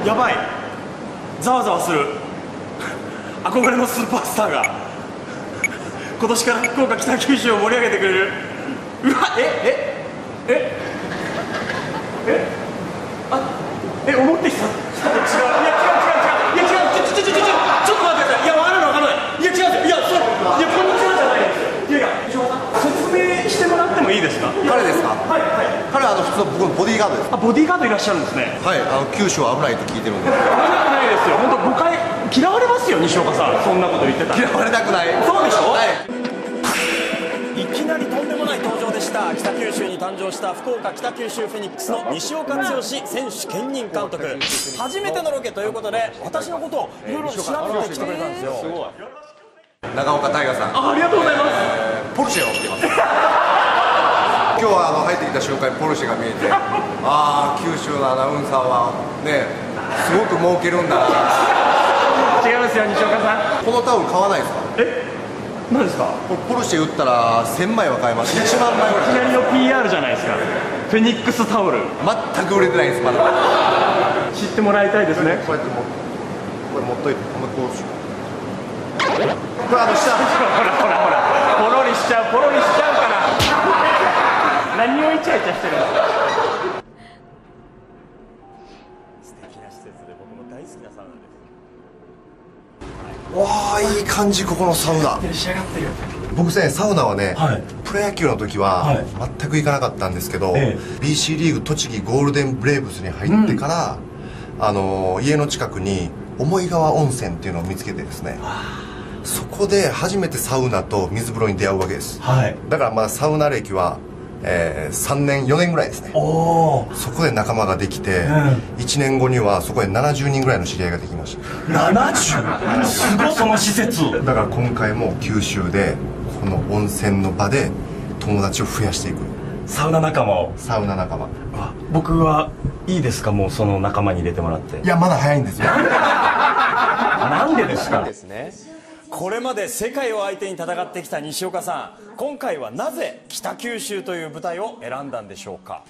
やばい、ざわざわする憧れのスーパースターが今年から福岡北九州を盛り上げてくれる。うわ、思ってきた人と違う。いや違う、ちょっと待ってください。いや、わからない。いや違う、いやこんにちはじゃないです。いや説明してもらってもいいですか？ 彼ですか？ はい。 彼は普通の僕のボディーガードです。 ボディーガードいらっしゃるんですね。 はい、九州は危ないと聞いてるんで。 危なくないですよ。本当誤解、嫌われますよ西岡さん。そんなこと言ってたら。 嫌われたくない。 そうでしょ？ はい。 いきなりとんでもない登場でした。北九州に誕生した福岡北九州フェニックスの西岡剛選手兼任監督。初めてのロケということで私のことをいろいろ調べてきてくれたんですよ。 長岡大河さん、 ありがとうございます。 ポルシェを乗ってます。今日は入ってきた瞬間にポルシェが見えて、ああ九州のアナウンサーはねすごく儲けるんだな。 違いますよ西岡さん。 このタオル買わないですか？ 何ですか？ ポルシェ売ったら1000枚は買えます。1万枚ぐらい。 いきなりの PR じゃないですか。フェニックスタオル全く売れてないんですまだ。 知ってもらいたいですね。 こうやってこれ持っといて、こうしこれ下ほらポロリしちゃうから何をイチャイチャしてるんですか？素敵な施設で僕も大好きなサウナです。 わあいい感じ。ここのサウナ仕上がってる。 僕ねサウナはね、 はい、 プロ野球の時は全く行かなかったんですけど、BC リーグ栃木ゴールデンブレーブスに入ってから、家の近くに思川温泉っていうのを見つけてですね、そこで初めてサウナと水風呂に出会うわけです、だからまだサウナ歴は、3年4年ぐらいですね。そこで仲間ができて、1年後にはそこで70人ぐらいの知り合いができました。 70？ すごい。その施設だから今回も九州でこの温泉の場で友達を増やしていく。 サウナ仲間を。僕はいいですか？もうその仲間に入れてもらって。 いやまだ早いんですよ。 なんでですか？ これまで世界を相手に戦ってきた西岡さん、今回はなぜ北九州という舞台を選んだんでしょうか？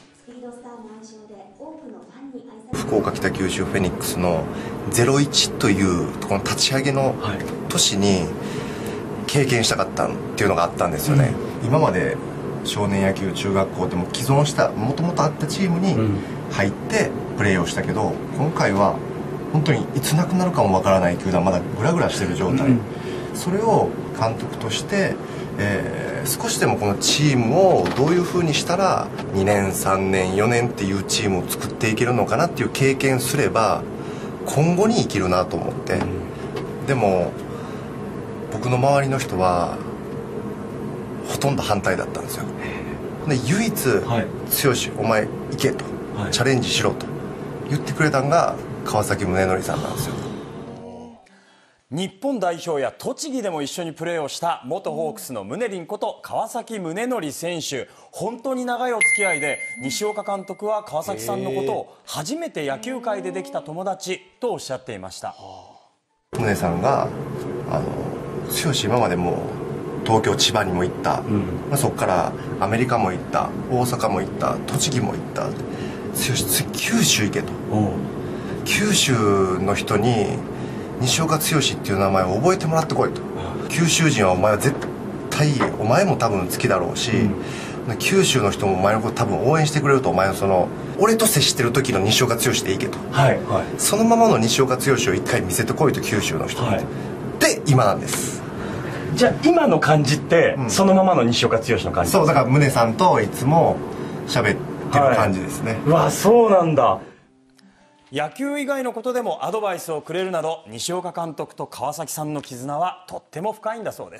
福岡北九州フェニックスの01というこの立ち上げの年に経験したかったっていうのがあったんですよね、今まで少年野球中学校でも既存したもともとあったチームに入ってプレーをしたけど、今回は本当にいつなくなるかもわからない球団、まだグラグラしてる状態、それを監督として、少しでもこのチームをどういうふうにしたら2年3年4年っていうチームを作っていけるのかなっていう経験すれば今後に生きるなと思って、でも僕の周りの人はほとんど反対だったんですよ。で唯一「剛、お前行け」と、チャレンジしろと言ってくれたのが川崎宗則さんなんですよ。 日本代表や栃木でも一緒にプレーをした元ホークスの宗麟こと川崎宗則選手、本当に長いお付き合いで西岡監督は川崎さんのことを初めて野球界でできた友達とおっしゃっていました。 宗さんが剛今までも東京千葉にも行った、そこからアメリカも行った、大阪も行った、栃木も行った、剛次九州行けと、九州の人に西岡剛っていう名前を覚えてもらってこいと、九州人はお前は絶対お前も多分好きだろうし、九州の人もお前のこと多分応援してくれると、お前のその俺と接してる時の西岡剛でいけと、そのままの西岡剛を一回見せてこいと九州の人に、で今なんです。 じゃあ今の感じって、そのままの西岡剛の感じ？ そうだから宗さんといつも喋ってる感じですね、 うわそうなんだ。 野球以外のことでもアドバイスをくれるなど西岡監督と川崎さんの絆はとっても深いんだそうです。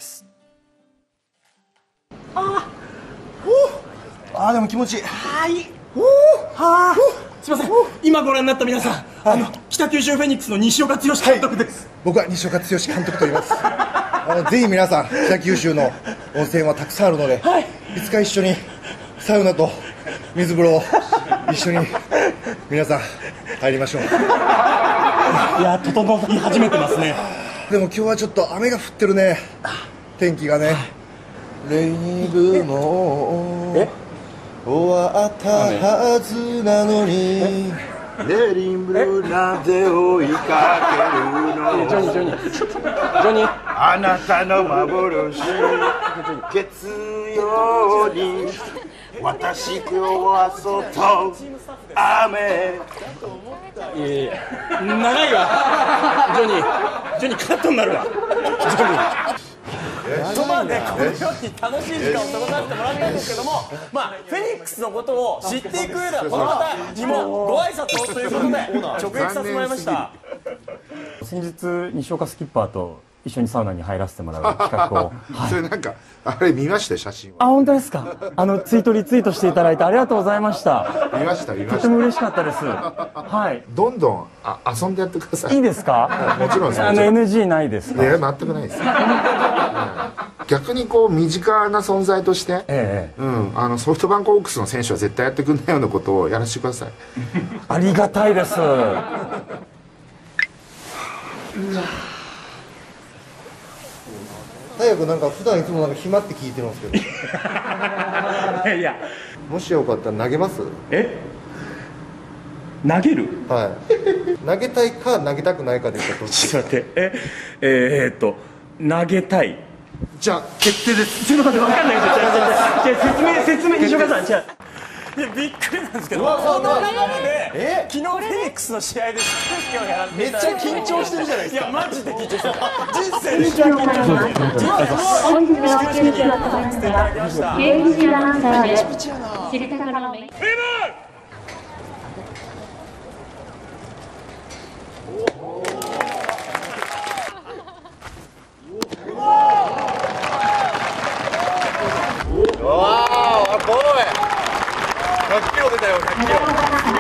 でも気持ちいい。 すいません、今ご覧になった皆さん、北九州フェニックスの西岡剛監督です、 僕は西岡剛監督と言いますぜひ皆さん北九州の温泉はたくさんあるので、いつか一緒にサウナと水風呂を一緒に皆さん入りましょう。いや整い始めてますね。 でも今日はちょっと雨が降ってるね、天気がね。レインブーも終わったはずなのにレリンブルーなぜ追いかけるのジョニーあなたの幻月曜に私今日は外雨長いわジョニーカットになるわまあね、このように楽しい時間を過ごさせてもらったんですけども、まあ、フェニックスのことを知っていく上ではこの方にもご挨拶をということで直撃させてもらいました。先日西岡スキッパーと一緒にサウナに入らせてもらう企画を、 はい、それなんかあれ見ました写真あ、本当ですか。ツイートしていただいてありがとうございました。 見ましたとても嬉しかったです。はい。 どんどん遊んでやってください。 いいですか。 もちろんです。 NG ないですか。 いや全くないです。逆にこう身近な存在として、ソフトバンクホークスの選手は絶対やってくんないようなことをやらせてください。 ありがたいです。 早くなんか普段いつもなんか暇って聞いてるんですけどいやもしよかったら投げます？ 投げる？ はい投げたいか投げたくないかで言ったらどっち？ ちょっと待って投げたい。 じゃあ決定です。 ちょっと待って、分かんない。説明西岡さん、違う。いや、びっくりなんですけど、この流れで昨日フェニックスの試合で始球式をやらせていただいて、 めっちゃ緊張してるじゃないですか。 いやマジで緊張してる。人生で一番緊張してる。 本日の始球式を行いますのは KBC アナウンサーで知りたからのメイン 100キロ出たよ100キロ。